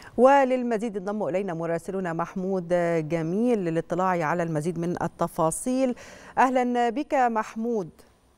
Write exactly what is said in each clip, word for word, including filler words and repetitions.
وللمزيد انضم إلينا مراسلنا محمود جميل للاطلاع على المزيد من التفاصيل. أهلا بك محمود.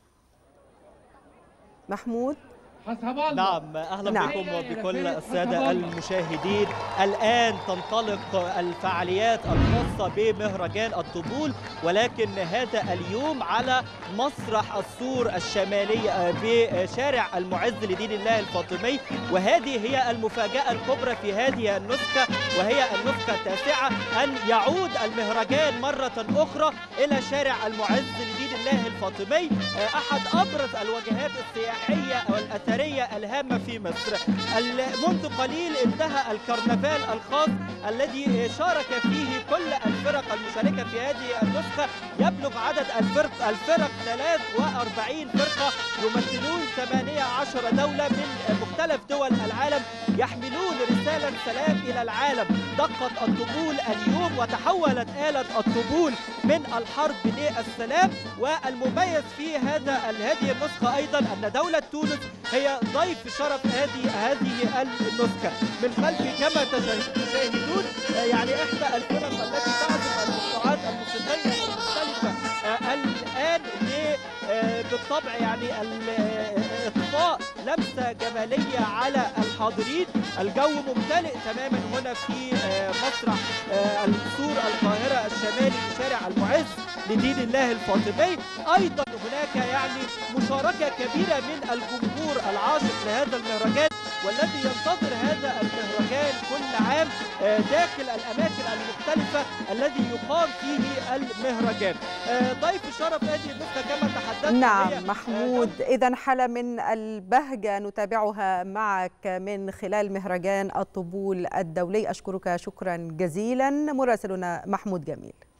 محمود نعم، أهلا نعم. بكم وبكل السادة المشاهدين. الآن تنطلق الفعاليات الخاصة بمهرجان الطبول، ولكن هذا اليوم على مسرح السور الشمالي بشارع المعز لدين الله الفاطمي، وهذه هي المفاجأة الكبرى في هذه النسخة، وهي النسخة التاسعة أن يعود المهرجان مرة أخرى إلى شارع المعز لدين الله الفاطمي، أحد أبرز الوجهات السياحية والأثرية الهامة في مصر. منذ قليل انتهى الكرنفال الخاص الذي شارك فيه كل الفرق المشاركة في هذه النسخة. يبلغ عدد الفرق الفرق ثلاث وأربعين فرقة يمثلون ثمانية عشر دولة من مختلف دول العالم، يحملون رسالة سلام إلى العالم. دقت الطبول اليوم وتحولت آلة الطبول من الحرب للسلام. والمميز في هذا هذه النسخة أيضا أن دولة تونس هي ضيف شرف هذه هذه النسخة. من خلفي كما تشاهدون يعني إحدى الفرق التي تعزف المقطوعات الموسيقية المختلفة الآن بالطبع يعني إضفاء لمسة جمالية على الحاضرين. الجو ممتلئ تماما هنا في مسرح السور القاهرة الشمالي شارع المعز لدين الله الفاطمي. أيضا هناك يعني مشاركة كبيرة من الجمهور العاشق لهذا المهرجان، والذي ينتظر هذا المهرجان كل عام داخل الأماكن المختلفة الذي يقام فيه المهرجان. ضيف شرف هذه النسخة كما تحدثت. نعم محمود، إذا حالة من البهجة نتابعها معك من خلال مهرجان الطبول الدولي. أشكرك شكرا جزيلا مراسلنا محمود جميل.